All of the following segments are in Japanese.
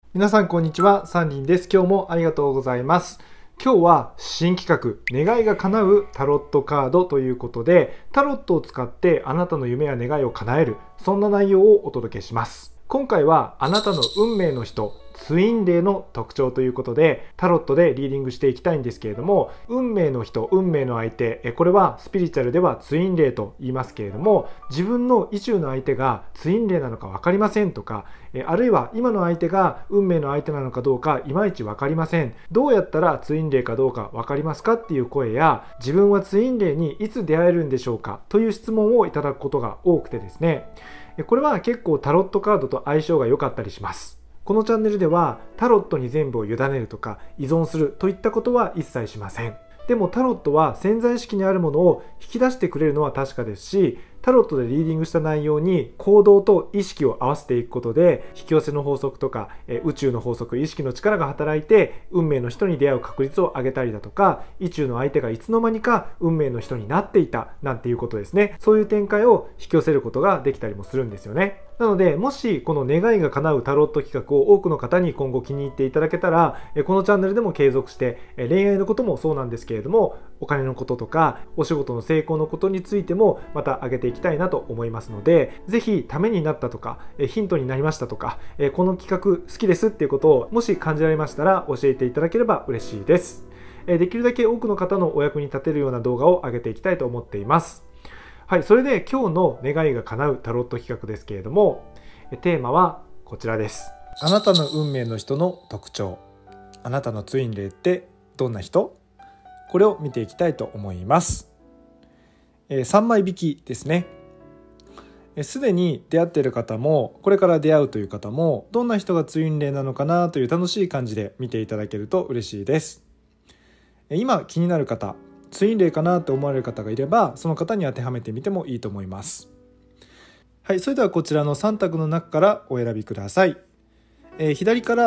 皆さんこんにちは、サンリンです。今日もありがとうございます。今日は新企画、願いが叶うタロットカードということで、タロットを使ってあなたの夢や願いを叶える、そんな内容をお届けします。今回はあなたの運命の人、ツインレイの特徴ということでタロットでリーディングしていきたいんですけれども、運命の人、運命の相手、これはスピリチュアルではツインレイと言いますけれども、自分の意中の相手がツインレイなのか分かりませんとか、あるいは今の相手が運命の相手なのかどうかいまいち分かりません、どうやったらツインレイかどうか分かりますかっていう声や、自分はツインレイにいつ出会えるんでしょうかという質問をいただくことが多くてですね、これは結構タロットカードと相性が良かったりします。このチャンネルではタロットに全部を委ねるとか依存するといったことは一切しません。でもタロットは潜在意識にあるものを引き出してくれるのは確かですし、タロットでリーディングした内容に行動と意識を合わせていくことで、引き寄せの法則とか宇宙の法則、意識の力が働いて運命の人に出会う確率を上げたりだとか、意中の相手がいつの間にか運命の人になっていたなんていうことですね。そういう展開を引き寄せることができたりもするんですよね。なので、もしこの願いが叶うタロット企画を多くの方に今後気に入っていただけたら、このチャンネルでも継続して恋愛のこともそうなんですけれども、お金のこととかお仕事の成功のことについてもまた上げていきたいなと思いますので、ぜひためになったとかヒントになりましたとか、この企画好きですっていうことをもし感じられましたら教えていただければ嬉しいです。できるだけ多くの方のお役に立てるような動画を上げていきたいと思っています。はい、それで今日の願いが叶うタロット企画ですけれども、テーマはこちらです。あなたの運命の人の特徴、あなたのツインレイってどんな人？これを見ていきたいと思います。3枚引きですね。すでに出会っている方もこれから出会うという方も、どんな人がツインレイなのかなという楽しい感じで見ていただけると嬉しいです。今気になる方、ツインレイかなと思われる方がいれば、その方に当てはめてみてもいいと思います。はい、それではこちらの3択の中からお選びください。左から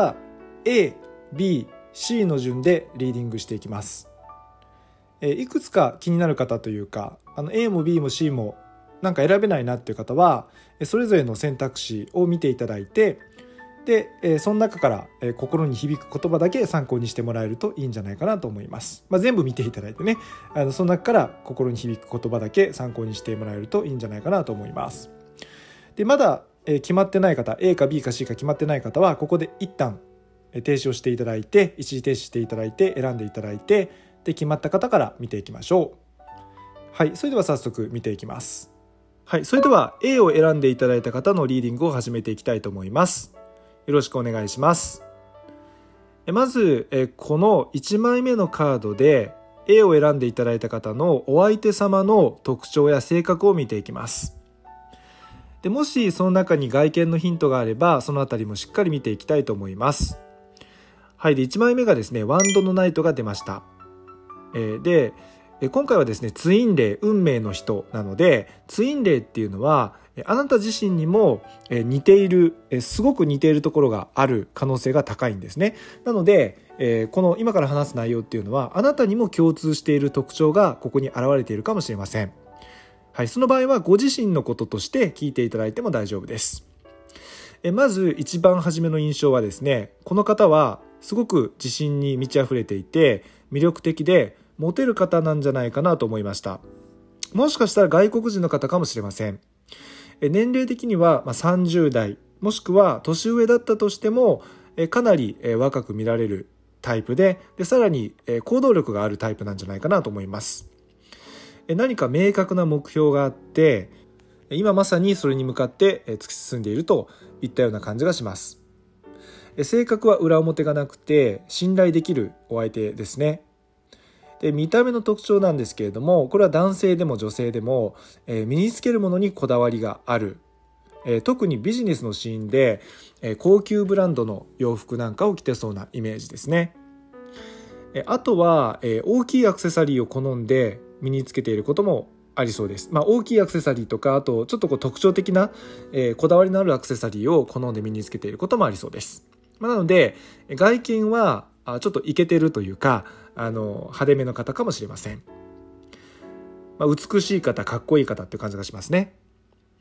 A、B、C の順でリーディングしていきます。いくつか気になる方というか、A も B も C もなんか選べないなっていう方は、それぞれの選択肢を見ていただいて、で、その中から心に響く言葉だけ参考にしてもらえるといいんじゃないかなと思います。全部見ていただいてね、その中から心に響く言葉だけ参考にしてもらえるといいんじゃないかなと思います。で、まだ決まってない方、A か B か C か決まってない方は、ここで一旦停止をしていただいて、一時停止していただいて、選んでいただいて、で、決まった方から見ていきましょう。はい、それでは早速見ていきます。はい、それでは A を選んでいただいた方のリーディングを始めていきたいと思います。よろしくお願いします。まずこの1枚目のカードで A を選んでいただいた方のお相手様の特徴や性格を見ていきます。で、もしその中に外見のヒントがあれば、そのあたりもしっかり見ていきたいと思います。はい、で1枚目がですね、ワンドのナイトが出ました。で今回はですね、ツインレイ、運命の人なので、ツインレイっていうのはあなた自身にも似ている、すごく似ているところがある可能性が高いんですね。なのでこの今から話す内容っていうのは、あなたにも共通している特徴がここに現れているかもしれません。はい、その場合はご自身のこととして聞いていただいても大丈夫です。まず一番初めの印象はですね、この方はすごく自信に満ち溢れていて魅力的でモテる方なんじゃないかなと思いました。もしかしたら外国人の方かもしれません。年齢的には30代もしくは年上だったとしてもかなり若く見られるタイプで、さらに行動力があるタイプなんじゃないかなと思います。何か明確な目標があって、今まさにそれに向かって突き進んでいるといったような感じがします。性格は裏表がなくて信頼できるお相手ですね。で、見た目の特徴なんですけれども、これは男性でも女性でも身につけるものにこだわりがある。特にビジネスのシーンで高級ブランドの洋服なんかを着てそうなイメージですね。あとは大きいアクセサリーを好んで身につけていることもありそうです。大きいアクセサリーとか、あとちょっと特徴的なこだわりのあるアクセサリーを好んで身につけていることもありそうです。なので外見はちょっとイケてるというか派手めの方かもしれません。美しい方、かっこいい方っていう感じがしますね。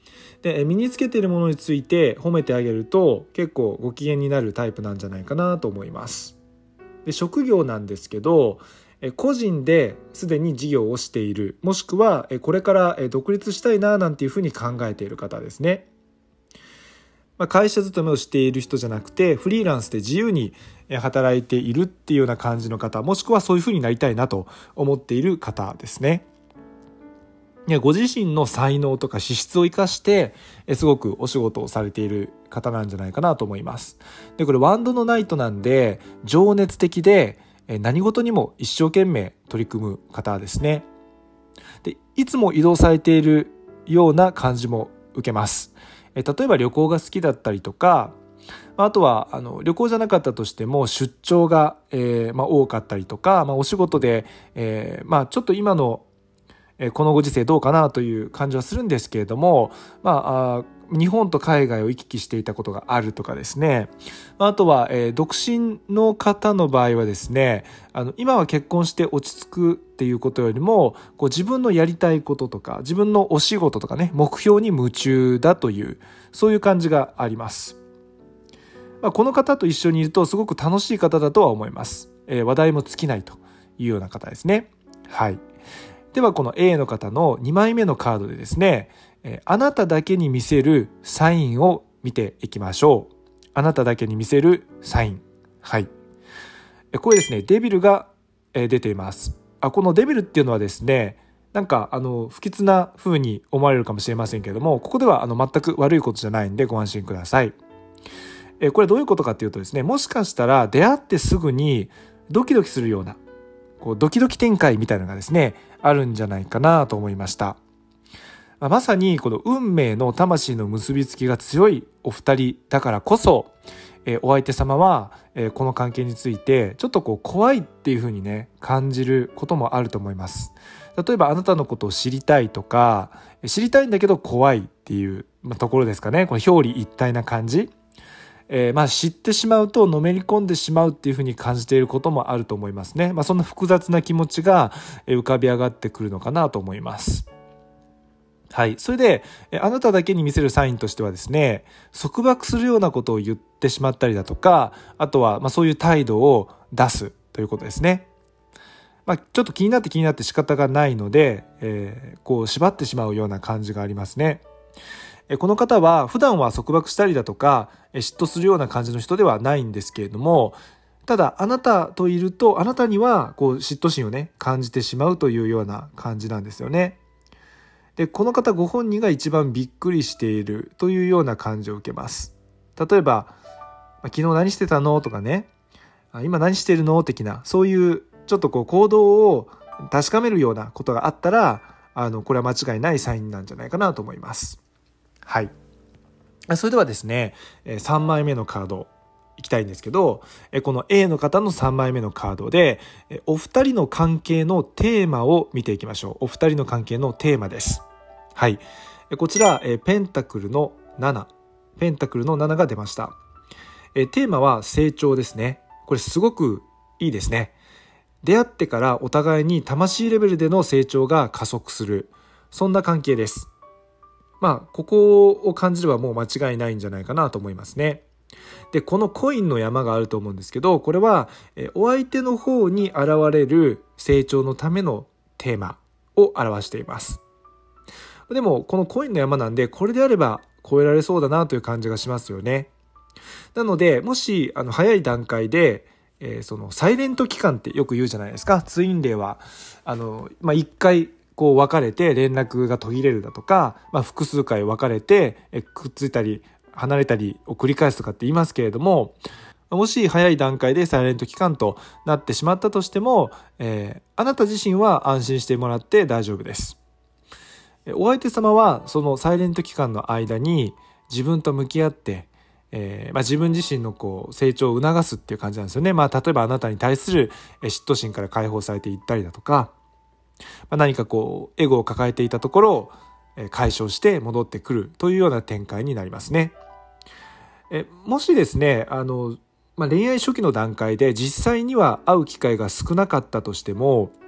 で身につけているものについて褒めてあげると結構ご機嫌になるタイプなんじゃないかなと思います。で職業なんですけど、個人ですでに事業をしている、もしくはこれから独立したいななんていうふうに考えている方ですね。会社勤めをしている人じゃなくてフリーランスで自由に働いているっていうような感じの方、もしくはそういうふうになりたいなと思っている方ですね。ご自身の才能とか資質を生かしてすごくお仕事をされている方なんじゃないかなと思います。でこれワンドのナイトなんで情熱的で何事にも一生懸命取り組む方ですね。でいつも移動されているような感じも受けます。例えば旅行が好きだったりとか、あとは旅行じゃなかったとしても出張が多かったりとか、お仕事でちょっと今のこのご時世どうかなという感じはするんですけれども、日本と海外を行き来していたことがあるとかですね。あとは独身の方の場合はですね、今は結婚して落ち着くっていうことよりも自分のやりたいこととか自分のお仕事とかね、目標に夢中だというそういう感じがあります。この方と一緒にいるとすごく楽しい方だとは思います。話題も尽きないというような方ですね。はい。ではこの A の方の2枚目のカードでですね、あなただけに見せるサインを見ていきましょう。あなただけに見せるサイン。はい。これですね、デビルが出ています。このデビルっていうのはですね、なんか不吉な風に思われるかもしれませんけれども、ここでは全く悪いことじゃないんでご安心ください。これどういうことかっていうとですね、もしかしたら出会ってすぐにドキドキするようなドキドキ展開みたいなのがですねあるんじゃないかなと思いました。まさにこの運命の魂の結びつきが強いお二人だからこそ、お相手様はこの関係についてちょっと怖いっていう風にね感じることもあると思います。例えばあなたのことを知りたいとか、知りたいんだけど怖いっていうところですかね。この表裏一体な感じ、知ってしまうとのめり込んでしまうっていう風に感じていることもあると思いますね。そんな複雑な気持ちが浮かび上がってくるのかなと思います。はい。それであなただけに見せるサインとしてはですね、束縛するようなことを言ってしまったりだとか、あとはそういう態度を出すということですね。ちょっと気になって仕方がないので、縛ってしまうような感じがありますね。この方は普段は束縛したりだとか嫉妬するような感じの人ではないんですけれども、ただあなたといるとあなたには嫉妬心をね感じてしまうというような感じなんですよね。でこの方ご本人が一番びっくりしているというような感じを受けます。例えば昨日何してたのとかね、今何してるの的な、そういうちょっと行動を確かめるようなことがあったらこれは間違いないサインなんじゃないかなと思います。はい。それではですね、3枚目のカードいきたいんですけど、この A の方の3枚目のカードで、お二人の関係のテーマを見ていきましょう。お二人の関係のテーマです。はい。こちら、ペンタクルの7が出ました。テーマは成長ですね。これすごくいいですね。出会ってからお互いに魂レベルでの成長が加速する。そんな関係です。ここを感じればもう間違いないんじゃないかなと思いますね。で、このコインの山があると思うんですけど、これはお相手の方に現れる成長のためのテーマを表しています。でもこのコインの山なんで、これであれば超えられそうだなという感じがしますよね。なのでもし早い段階でそのサイレント期間ってよく言うじゃないですか。ツインレイは一回別れて連絡が途切れるだとか、複数回別れてくっついたり離れたりを繰り返すとかって言いますけれども、もし早い段階でサイレント期間となってしまったとしても、あなた自身は安心してもらって大丈夫です。お相手様はそのサイレント期間の間に自分と向き合って自分自身の成長を促すっていう感じなんですよね。例えばあなたに対する嫉妬心から解放されていったりだとか、何かエゴを抱えていたところを解消して戻ってくるというような展開になりますね。もしですね恋愛初期の段階で実際には会う機会が少なかったとしても、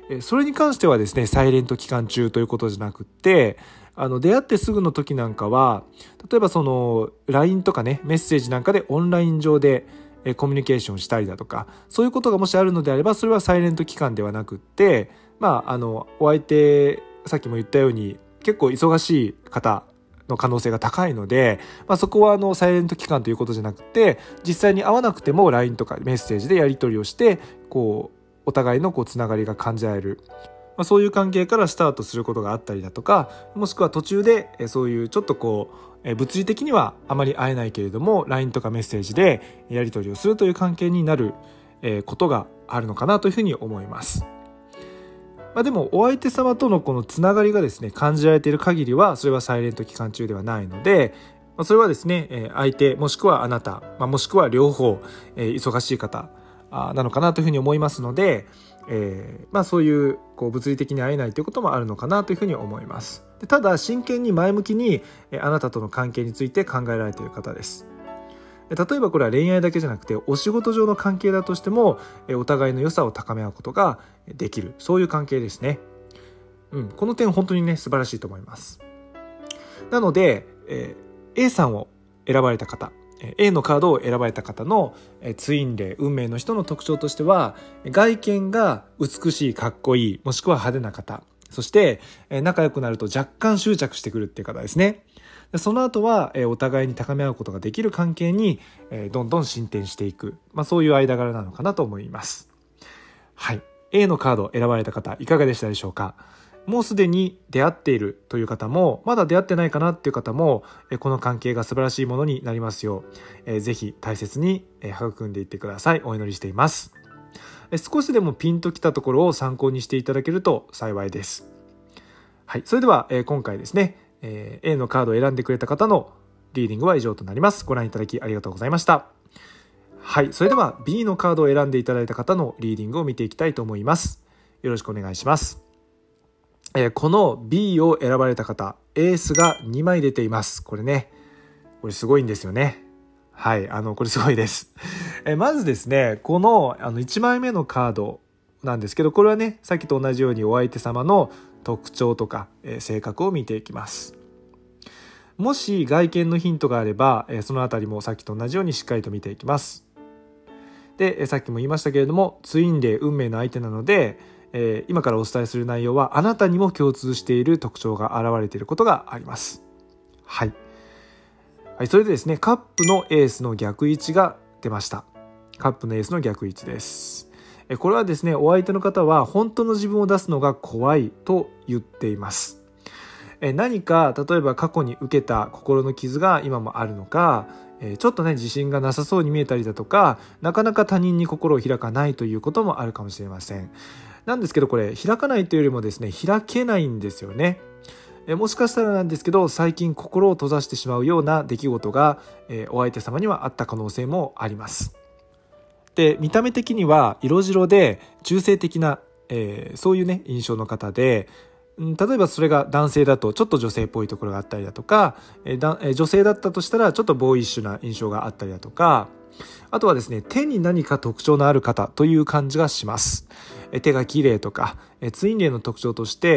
それに関してはですね、サイレント期間中ということじゃなくって、出会ってすぐの時なんかは、例えばその LINE とかね、メッセージなんかでオンライン上でコミュニケーションしたりだとか、そういうことがもしあるのであれば、それはサイレント期間ではなくって、お相手、さっきも言ったように結構忙しい方の可能性が高いので、そこはサイレント期間ということじゃなくて、実際に会わなくても LINE とかメッセージでやり取りをして、お互いのつながりが感じられる、そういう関係からスタートすることがあったりだとか、もしくは途中でそういうちょっと物理的にはあまり会えないけれども LINE とかメッセージでやり取りをするという関係になることがあるのかなというふうに思います。でもお相手様とのこのつながりがですね、感じられている限りはそれはサイレント期間中ではないので、それはですね、相手もしくはあなた、もしくは両方忙しい方なのかなというふうに思いますので、そういう物理的に会えないということもあるのかなというふうに思います。で、ただ真剣に前向きにあなたとの関係について考えられている方です。例えばこれは恋愛だけじゃなくてお仕事上の関係だとしてもお互いの良さを高め合うことができる、そういう関係ですね。この点本当にね素晴らしいと思います。なので、A さんを選ばれた方、A のカードを選ばれた方のツインレイ、運命の人の特徴としては、外見が美しい、かっこいい、もしくは派手な方、そして仲良くなると若干執着してくるっていう方ですね。その後はお互いに高め合うことができる関係にどんどん進展していく、そういう間柄なのかなと思います。はい、A のカードを選ばれた方いかがでしたでしょうか。もうすでに出会っているという方も、まだ出会ってないかなっていう方も、この関係が素晴らしいものになりますよう、ぜひ大切に育んでいってください。お祈りしています。少しでもピンときたところを参考にしていただけると幸いです。はい、それでは今回ですね、A のカードを選んでくれた方のリーディングは以上となります。ご覧いただきありがとうございました。はい、それでは B のカードを選んでいただいた方のリーディングを見ていきたいと思います。よろしくお願いします。この B を選ばれた方、エースが2枚出ています。これすごいんですよね。はい、これすごいです。まずですね、この1枚目のカードなんですけど、これはね、さっきと同じようにお相手様の特徴とか性格を見ていきます。もし外見のヒントがあれば、そのあたりもさっきと同じようにしっかりと見ていきます。で、さっきも言いましたけれども、ツインレイ、運命の相手なので、今からお伝えする内容はあなたにも共通している特徴が現れていることがあります。はい、それでですね、カップのエースの逆位置が出ました。カップのエースの逆位置です。これはですね、お相手の方は本当の自分を出すのが怖いと言っています。何か例えば過去に受けた心の傷が今もあるのか、ちょっとね自信がなさそうに見えたりだとか、なかなか他人に心を開かないということもあるかもしれません。なんですけど、これ開かないというよりもですね、開けないんですよね。もしかしたらなんですけど、最近心を閉ざしてしまうような出来事が、お相手様にはあった可能性もあります。で、見た目的には色白で中性的な、そういうね印象の方で、例えばそれが男性だとちょっと女性っぽいところがあったりだとか、女性だったとしたらちょっとボーイッシュな印象があったりだとか、あとはですね、手に何か特徴のある方という感じがします。手が綺麗とか、ツインレイの特徴として、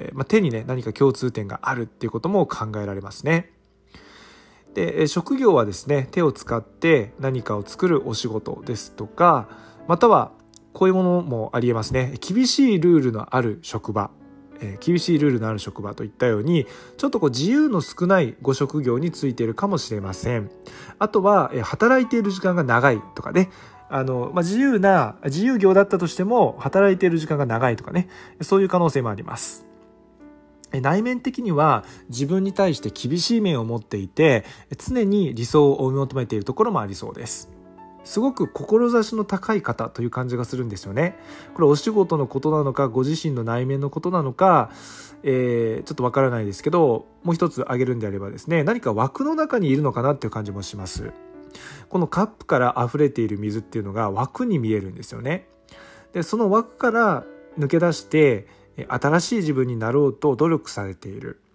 手にね何か共通点があるっていうことも考えられますね。で、職業はですね、手を使って何かを作るお仕事ですとか、またはこういうものもありえますね。厳しいルールのある職場、厳しいルールのある職場といったように、ちょっと自由の少ないご職業についているかもしれません。あとは働いている時間が長いとかね、自由業だったとしても働いている時間が長いとかね、そういう可能性もあります。内面的には自分に対して厳しい面を持っていて、常に理想を追い求めているところもありそうです。すごく志の高い方という感じがするんですよね。これお仕事のことなのか、ご自身の内面のことなのか、ちょっとわからないですけど、もう一つ挙げるんであればですね、何か枠の中にいるのかなっていう感じもします。このカップから溢れている水っていうのが枠に見えるんですよね。で、その枠から抜け出して新しい自分になろうと努力されている。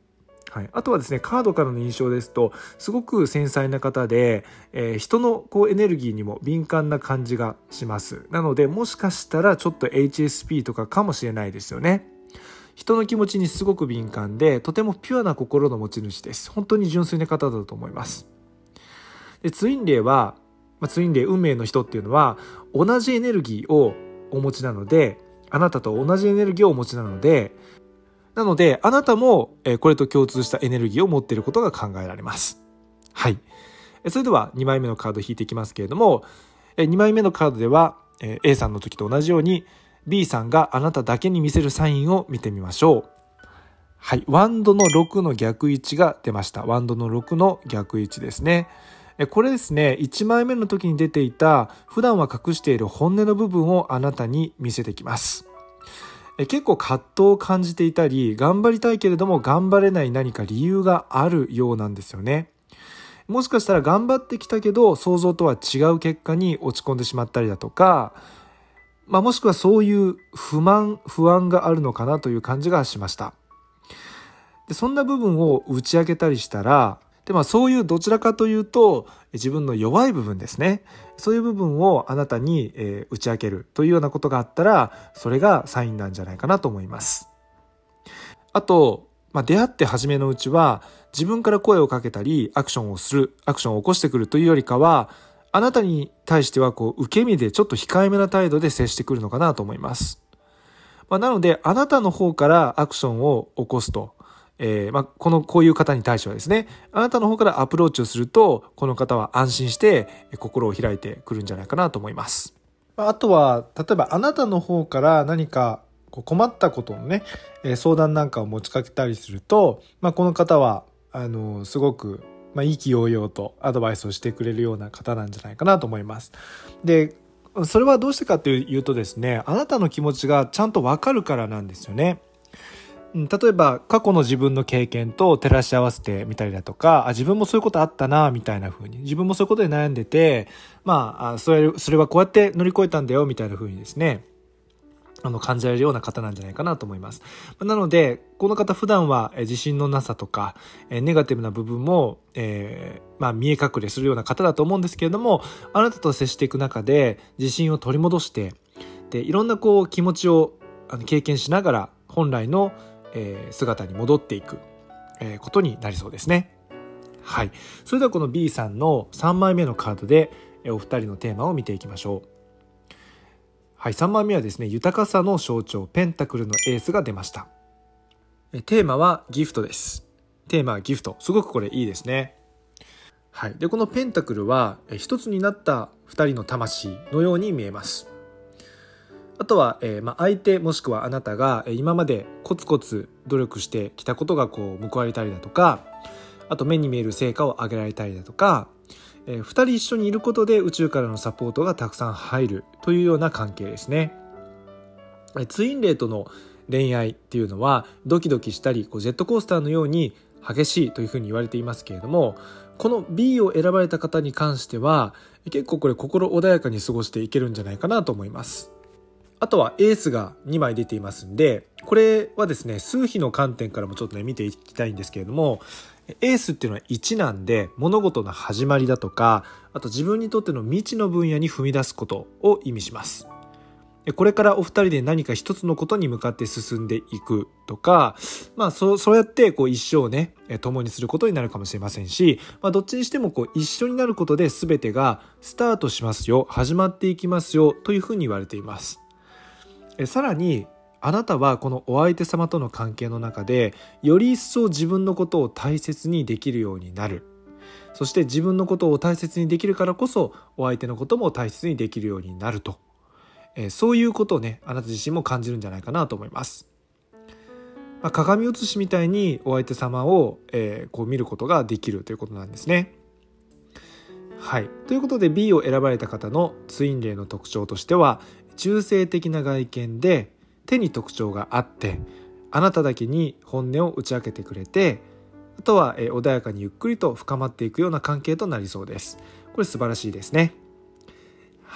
はい、あとはですね、カードからの印象ですとすごく繊細な方で、人のエネルギーにも敏感な感じがします。なのでもしかしたらちょっと HSP とかかもしれないですよね。人の気持ちにすごく敏感で、とてもピュアな心の持ち主です。本当に純粋な方だと思います。でツインレイは、ツインレイ運命の人っていうのは同じエネルギーをお持ちなので、あなたと同じエネルギーをお持ちなのであなたもこれと共通したエネルギーを持っていることが考えられます。はい。それでは2枚目のカードを引いていきますけれども、2枚目のカードでは A さんの時と同じように B さんがあなただけに見せるサインを見てみましょう。はい。ワンドの6の逆位置が出ました。ワンドの6の逆位置ですね。これですね、1枚目の時に出ていた普段は隠している本音の部分をあなたに見せてきます。結構葛藤を感じていたり、頑張りたいけれども頑張れない何か理由があるようなんですよね。もしかしたら頑張ってきたけど想像とは違う結果に落ち込んでしまったりだとか、もしくはそういう不安があるのかなという感じがしました。でそんな部分を打ち明けたりしたら、そういうどちらかというと自分の弱い部分ですね、そういう部分をあなたに打ち明けるというようなことがあったら、それがサインなんじゃないかなと思います。あと、出会って初めのうちは自分から声をかけたりアクションを起こしてくるというよりかは、あなたに対しては受け身でちょっと控えめな態度で接してくるのかなと思います。なのであなたの方からアクションを起こすと、こういう方に対してはですね、あなたの方からアプローチをすると、この方は安心して心を開いてくるんじゃないかなと思います。あとは例えばあなたの方から何か困ったことのね、相談なんかを持ちかけたりすると、この方はすごく意気揚々とアドバイスをしてくれるような方なんじゃないかなと思います。で、それはどうしてかというとですね、あなたの気持ちがちゃんとわかるからなんですよね。例えば過去の自分の経験と照らし合わせてみたりだとか、自分もそういうことあったなみたいな風に、自分もそういうことで悩んでて、それはこうやって乗り越えたんだよみたいな風にですね、感じられるような方なんじゃないかなと思います。なのでこの方普段は自信のなさとかネガティブな部分も、見え隠れするような方だと思うんですけれども、あなたと接していく中で自信を取り戻して、でいろんな気持ちを経験しながら本来の姿に戻っていくことになりそうですね。はい。それではこの B さんの3枚目のカードでお二人のテーマを見ていきましょう。はい、3枚目はですね、豊かさの象徴ペンタクルのエースが出ました。テーマはギフトです。テーマはギフト。すごくこれいいですね。はい。でこのペンタクルは一つになった二人の魂のように見えます。あとは、相手もしくはあなたが今までコツコツ努力してきたことが報われたりだとか、あと目に見える成果を上げられたりだとか、2人一緒にいることで宇宙からのサポートがたくさん入るというような関係ですね。ツインレイとの恋愛っていうのはドキドキしたりジェットコースターのように激しいというふうに言われていますけれども、この B を選ばれた方に関しては結構これ心穏やかに過ごしていけるんじゃないかなと思います。あとはエースが2枚出ていますんで、これはですね、数比の観点からもちょっとね見ていきたいんですけれども、エースっていうのは1なんで物事の始まりだとか、あと自分にとっての未知の分野に踏み出すことを意味します。これからお二人で何か一つのことに向かって進んでいくとか、そうやって一生をね共にすることになるかもしれませんし、どっちにしても一緒になることで全てがスタートしますよ、始まっていきますよというふうに言われています。さらにあなたはこのお相手様との関係の中でより一層自分のことを大切にできるようになる。そして自分のことを大切にできるからこそお相手のことも大切にできるようになると、そういうことをねあなた自身も感じるんじゃないかなと思います。鏡写しみたいにお相手様を、見ることができるということなんですね。はい。ということで B を選ばれた方のツインレイの特徴としては、中性的な外見で手に特徴があって、あなただけに本音を打ち明けてくれて、あとは穏やかにゆっくりと深まっていくような関係となりそうです。これ素晴らしいですね。はい。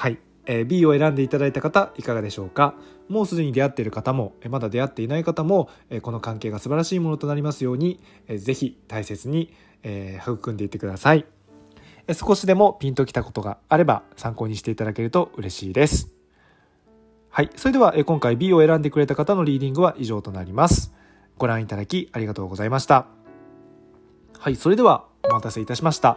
B を選んでいただいた方いかがでしょうか。もうすでに出会っている方もまだ出会っていない方もこの関係が素晴らしいものとなりますようにぜひ大切に育んでいってください。少しでもピンときたことがあれば参考にしていただけると嬉しいです。はい、それでは今回 B を選んでくれた方のリーディングは以上となります。ご覧いただきありがとうございました。はい、それではお待たせいたしました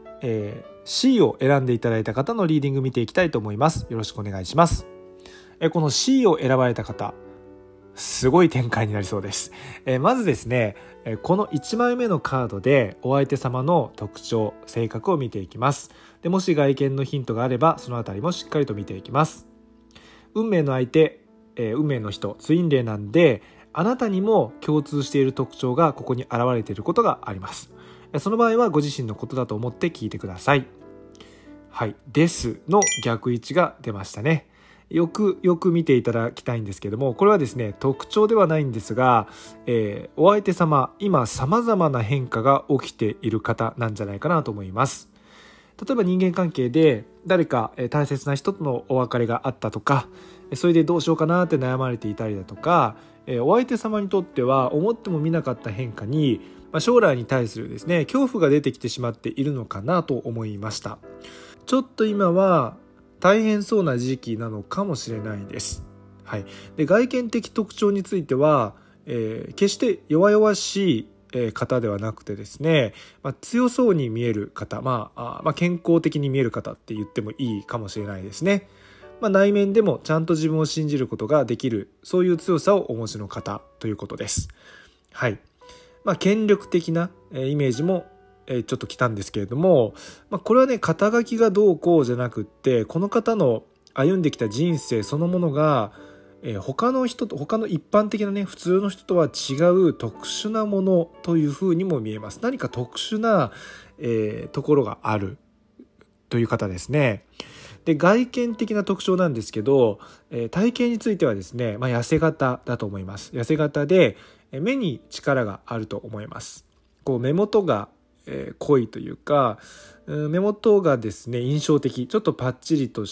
。C を選んでいただいた方のリーディング見ていきたいと思います。よろしくお願いします。この C を選ばれた方、すごい展開になりそうです。まずですね、この1枚目のカードでお相手様の特徴、性格を見ていきます。でもし外見のヒントがあればそのあたりもしっかりと見ていきます。運命の相手、運命の人、ツインレイなんで、あなたにも共通している特徴がここに現れていることがあります。その場合はご自身のことだと思って聞いてください。はい、ですの逆位置が出ましたね。よく見ていただきたいんですけども、これはですね、特徴ではないんですが、お相手様、今様々な変化が起きている方なんじゃないかなと思います。例えば人間関係で誰か大切な人とのお別れがあったとか、それでどうしようかなって悩まれていたりだとか、お相手様にとっては思ってもみなかった変化に将来に対するですね、恐怖が出てきてしまっているのかなと思いました。ちょっと今は大変そうな時期なのかもしれないです。はい、で外見的特徴については、決して弱々しい方ではなくてですね、強そうに見える方、健康的に見える方って言ってもいいかもしれないですね。内面でもちゃんと自分を信じることができる、そういう強さをお持ちの方ということです。はい、権力的なイメージもちょっと来たんですけれども、これはね、肩書きがどうこうじゃなくって、この方の歩んできた人生そのものが他の一般的なね、普通の人とは違う特殊なものというふうにも見えます。何か特殊な、ところがあるという方ですね。で外見的な特徴なんですけど、体型についてはですね、痩せ型だと思います。痩せ型で目に力があると思います。こう目元が濃いというか、目元がですね印象的、ちょっとパッチリとして、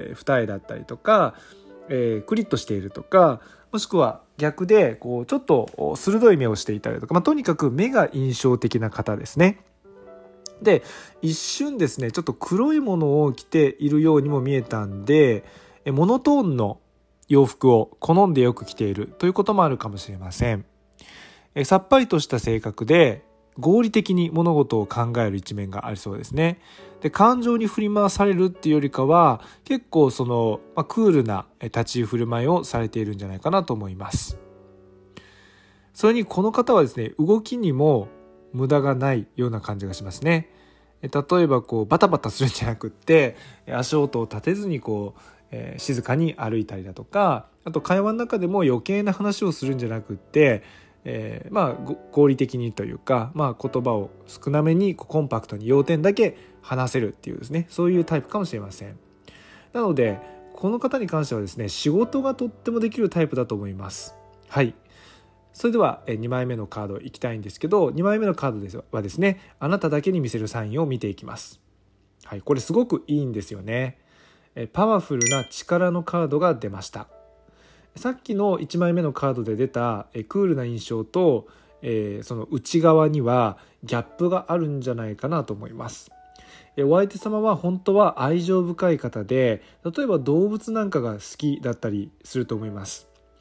二重だったりとか、クリッとしているとか、もしくは逆でこうちょっと鋭い目をしていたりとか、とにかく目が印象的な方ですね。で一瞬ですね、ちょっと黒いものを着ているようにも見えたんで、モノトーンの洋服を好んでよく着ているということもあるかもしれません。さっぱりとした性格で合理的に物事を考える一面がありそうですね。で感情に振り回されるっていうよりかは、結構クールな立ち振る舞いをされているんじゃないかなと思います。それにこの方はですね、動きにも無駄がないような感じがしますね。例えばバタバタするんじゃなくって、足音を立てずに静かに歩いたりだとか、あと会話の中でも余計な話をするんじゃなくって、合理的にというか、言葉を少なめにコンパクトに要点だけ話せるっていうですね、そういうタイプかもしれません。なのでこの方に関してはですね、仕事がとってもできるタイプだと思います。はい、それでは2枚目のカードいきたいんですけど、2枚目のカードはですね、あなただけに見せるサインを見ていきます。はい、これすごくいいんですよね。パワフルな力のカードが出ました。さっきの1枚目のカードで出たクールな印象と、その内側にはギャップがあるんじゃないかなと思います。お相手様は本当は愛情深い方で、例えば動物なんかが好きだったりすると思います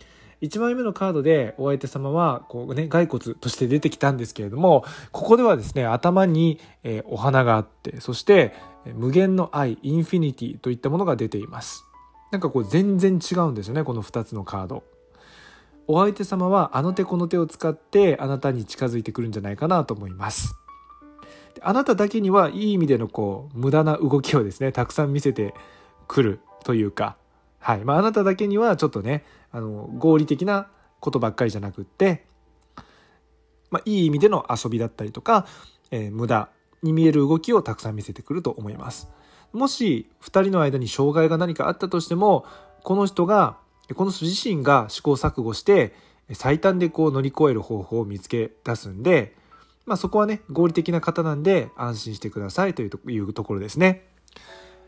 。1枚目のカードでお相手様は骸骨として出てきたんですけれども、ここではですね、頭にお花があって、そして無限の愛、インフィニティといったものが出ています。なんか全然違うんですよね、この2つのカード。お相手様はあの手この手を使ってあなたに近づいてくるんじゃないかなと思います。あなただけにはいい意味での無駄な動きをですね、たくさん見せてくるというか、はい、あなただけにはちょっとね、合理的なことばっかりじゃなくって、いい意味での遊びだったりとか、無駄に見える動きをたくさん見せてくると思います。もし2人の間に障害が何かあったとしても、この人自身が試行錯誤して最短で乗り越える方法を見つけ出すんで、そこはね、合理的な方なんで安心してくださいというところですね。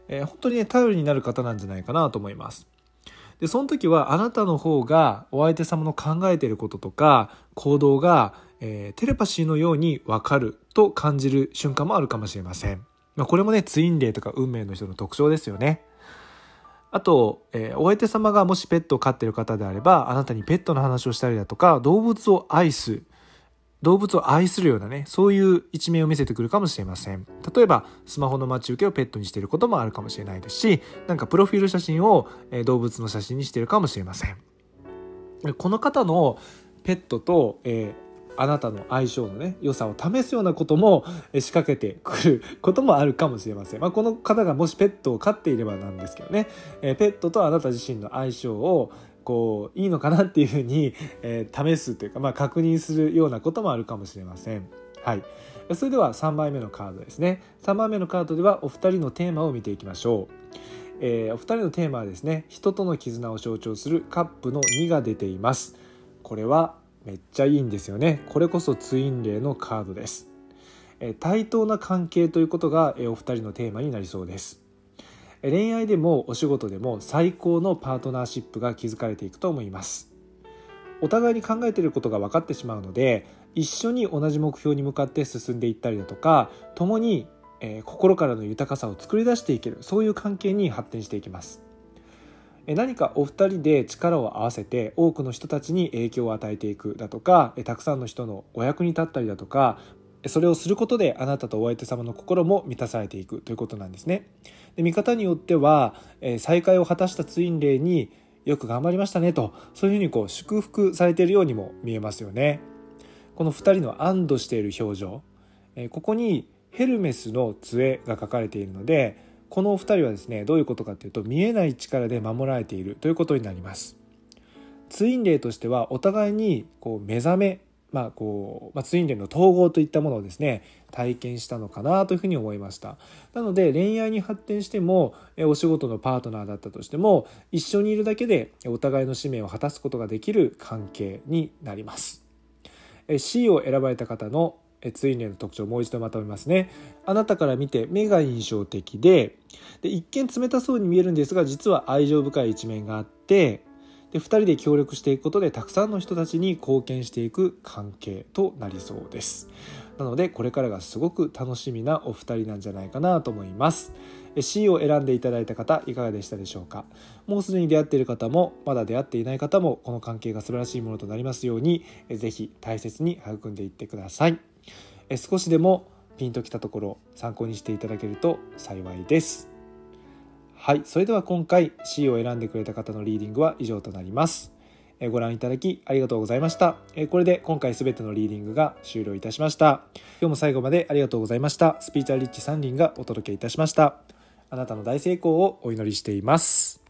本当にね頼りになる方なんじゃないかなと思います。でその時はあなたの方がお相手様の考えていることとか行動が、テレパシーのように分かると感じる瞬間もあるかもしれません。これもねツインレイとか運命の人の特徴ですよね。あと、お相手様がもしペットを飼っている方であればあなたにペットの話をしたりだとか動物を愛するようなねそういう一面を見せてくるかもしれません。例えばスマホの待ち受けをペットにしていることもあるかもしれないですし、なんかプロフィール写真を動物の写真にしているかもしれません。この方のペットと、あなたの相性のね良さを試すようなことも仕掛けてくることもあるかもしれません。この方がもしペットを飼っていればなんですけどね、ペットとあなた自身の相性をいいのかなっていうふうに、試すというか、確認するようなこともあるかもしれません。はい、それでは3枚目のカードですね。3枚目のカードではお二人のテーマを見ていきましょう。お二人のテーマはですね、人との絆を象徴するカップの2が出ています。これはめっちゃいいんですよね。これこそツインレイのカードです。対等な関係ということがお二人のテーマになりそうです。恋愛でもお仕事でも最高のパートナーシップが築かれていくと思います。お互いに考えていることが分かってしまうので、一緒に同じ目標に向かって進んでいったりだとか、共に心からの豊かさを作り出していける、そういう関係に発展していきます。何かお二人で力を合わせて多くの人たちに影響を与えていくだとか、たくさんの人のお役に立ったりだとか、それをすることであなたとお相手様の心も満たされていくということなんですね。で見方によっては、再会を果たしたツインレイによく頑張りましたねと、そういうふうに祝福されているようにも見えますよね。この二人の安堵している表情、ここにヘルメスの杖が書かれているので、このお二人はですねどういうことかというと、見えない力で守られているということになります。ツインレイとしてはお互いに目覚め、ツインレイの統合といったものをですね体験したのかなというふうに思いました。なので恋愛に発展してもお仕事のパートナーだったとしても、一緒にいるだけでお互いの使命を果たすことができる関係になります。C を選ばれた方のツインレイの特徴をもう一度まとめますね。あなたから見て目が印象的で、一見冷たそうに見えるんですが、実は愛情深い一面があって、2人で協力していくことでたくさんの人たちに貢献していく関係となりそうです。なのでこれからがすごく楽しみなお二人なんじゃないかなと思います。C を選んでいただいた方いかがでしたでしょうか。もうすでに出会っている方もまだ出会っていない方も、この関係が素晴らしいものとなりますように、ぜひ大切に育んでいってください。少しでもピンときたところ参考にしていただけると幸いです。はい、それでは今回 C を選んでくれた方のリーディングは以上となります。ご覧いただきありがとうございました。これで今回すべてのリーディングが終了いたしました。今日も最後までありがとうございました。スピーチャーリッチサンリンがお届けいたしました。あなたの大成功をお祈りしています。